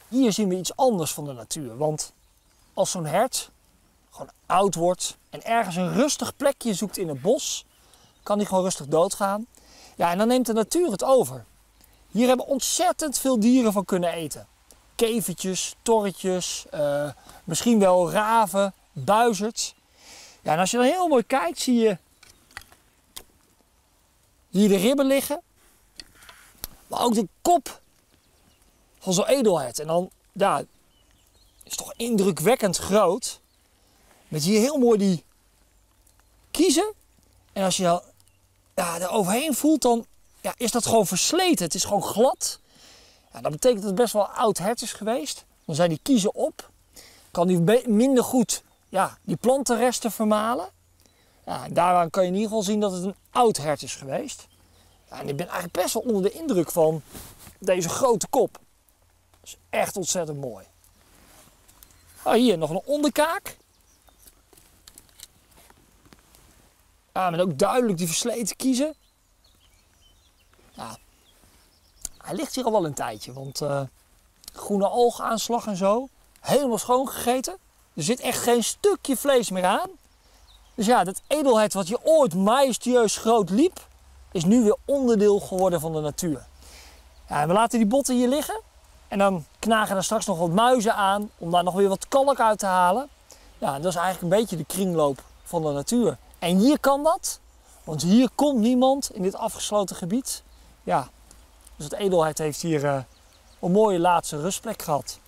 hier zien we iets anders van de natuur. Want als zo'n hert gewoon oud wordt en ergens een rustig plekje zoekt in het bos, kan hij gewoon rustig doodgaan. Ja, en dan neemt de natuur het over. Hier hebben ontzettend veel dieren van kunnen eten. Kevertjes, torretjes, misschien wel raven, buizerds. Ja, en als je dan heel mooi kijkt, zie je hier de ribben liggen. Maar ook de kop van zo'n edelhert. En dan, ja, is toch indrukwekkend groot. Met hier heel mooi die kiezen. En als je er overheen voelt, dan is dat gewoon versleten. Het is gewoon glad. Ja, dat betekent dat het best wel een oud hert is geweest. Dan zijn die kiezen op. Kan die minder goed die plantenresten vermalen. Ja, en daaraan kan je in ieder geval zien dat het een oud hert is geweest. Ja, en ik ben eigenlijk best wel onder de indruk van deze grote kop. Dat is echt ontzettend mooi. Oh, hier nog een onderkaak. Ja, met ook duidelijk die versleten kiezen. Ja, hij ligt hier al wel een tijdje, want groene algaanslag en zo. Helemaal schoongegeten. Er zit echt geen stukje vlees meer aan. Dus ja, dat edelhert wat je ooit majestueus groot liep, is nu weer onderdeel geworden van de natuur. Ja, en we laten die botten hier liggen. En dan knagen er straks nog wat muizen aan om daar nog weer wat kalk uit te halen. Ja, en dat is eigenlijk een beetje de kringloop van de natuur. En hier kan dat, want hier komt niemand in dit afgesloten gebied. Ja, dus het edelhert heeft hier een mooie laatste rustplek gehad.